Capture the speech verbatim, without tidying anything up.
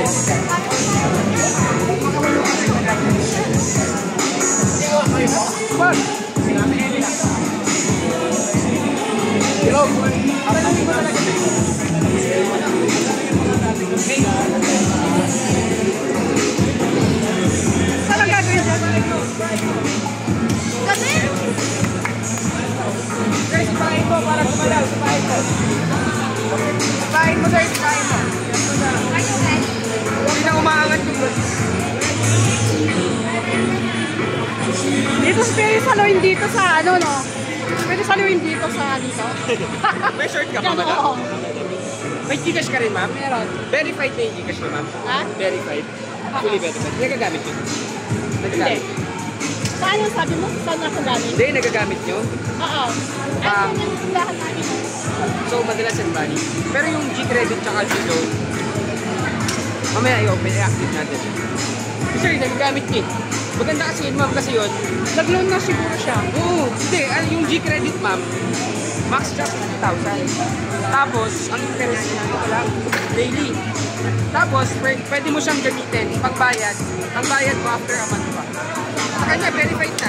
Bag! Hello! Saan ang gagawin dyan? Kasi? Sir, sipahin mo para sumalaw. Sipahin mo. Sipahin mo, sir. Sipahin mo. Hindi na umaangat yung bus. Dito pwede saluhin dito sa ano, no? Pwede saluhin dito sa dito. May short ka pa ba na? May Gcash ka rin, ma'am? Meron. Verified na yung Gcash mo, ma'am? Ha? Verified. Fully verified. Nagagamit yun? Nagagamit? Hindi. Saan yung sabi mo? Saan ako galing? Hindi, nagagamit nyo? Oo. Ah. Ano yung lahat natin? So, madalas yung money. Pero yung G-Credit tsaka G-Loan, mamaya i-open, i-active natin. Sir, nagagamit nyo. Maganda kasi yun, ma'am, kasi yun. Nag-loan na siguro siya. Oo, hindi. Ano, yung G-Credit, ma'am, max siya fifty thousand. Tapos, ang interest niya, ito lang, daily. Tapos, pwede mo siyang gamitin, pagbayad. Ang bayad mo after a month pa. Sa kanya, verified na.